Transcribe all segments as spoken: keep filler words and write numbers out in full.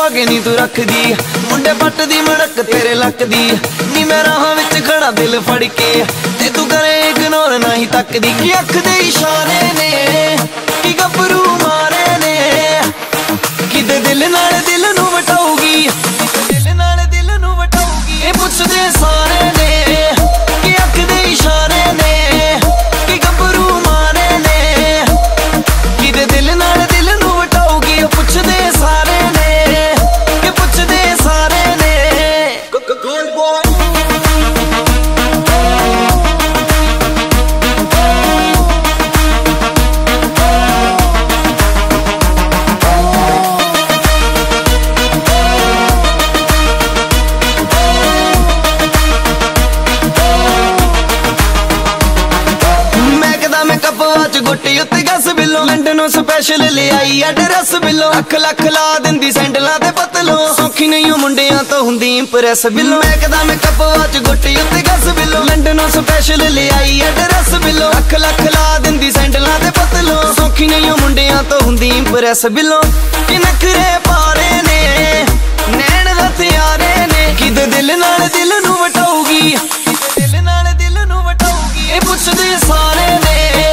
पागे नी तू रख दी मुंडे पट दी मड़क तेरे लक दी नी मैं राह विच खड़ा दिल फड़ के ते तू करे इग्नोर नहीं तक दी कि अख दे इशारे ने कि गबरू मारे ने कि दे दिल नाल दिल नू वटाऊगी दिल नाल दिल नू वटाऊगी ए पुछदे सारे ने कि अख दे इशारे ने कि गबरू मारे ने कि दे दिल नाल दिल नू वटाऊगी ओ पुछदे सारे ने कि पुछदे सारे ने गुड बॉय गुट्टी उत्ते गस बिलो लंडनों स्पैशल ले आई एड्रेस बिलो अख लख ला दिंदी सैंडलां ते पतलो सौखी नहीं मुंडियां तो हुंदी इंप्रेस बिलो मैं कदा मैं कपवाच गुट्टी उत्ते गस बिलो लंडनों स्पैशल ले आई एड्रेस बिलो अख लख ला दिंदी सैंडलां ते पतलो सौखी नहीं मुंडियां तो हुंदी इंप्रेस बिलो कि नखरे पारे ने नैन हथियारे ने कि दिल नाल दिल नू वटाऊगी दिल नाल दिल नू वटाऊगी ए पुछदे सारे ने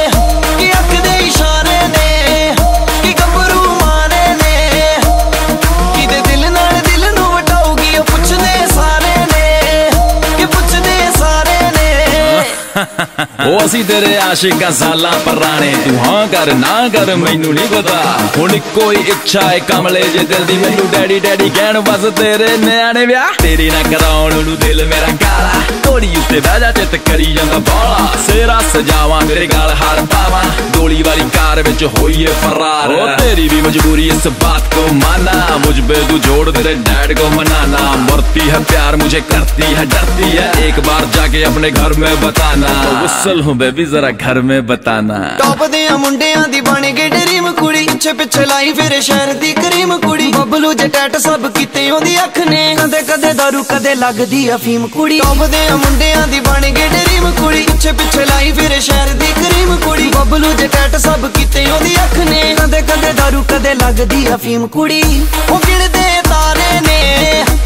ओ असी तेरे आशिक साला पराने तू हाँ कर ना कर मैनू नहीं पता हुण कोई इच्छा है कमले जे दिल दी मैनू डैडी डैडी कहण बस तेरे न्याणे ब्याह तेरी ना कराउण नू दिल मेरा काला घोड़ी उत्ते बह जा चित करी जांदा बाला सेरा सजावां तेरे गल हार पावां डोली वाली कार विच होईए फरार ओ तेरी भी मजबूरी इस बात को माना मुझ पे तू जोड़ तेरे डैड को मनाना मरती है प्यार मुझे करती है डरती है एक बार जाके अपने घर में बताना गुस्सल हूँ बेबी जरा घर में बताना टॉप दे मुंडियां दी बन गई ड्रीम कुड़ी पिछे पिछे लाई फिर शहर दी करीम कुड़ी बबलू जे टैट सब कीते ओदी अख ने कदे कदे दारू कदे लगदी अफीम कुड़ी टॉप दे मुंडियां दी बन गई ड्रीम कुड़ी पिछे पिछे लाई फिर शहर दी करीम कुड़ी बबलू जे टैट सब कीते ओदी अख ने कदे कदे दारू कदे लगदी अफीम कुड़ी ओ गिणदे तारे ने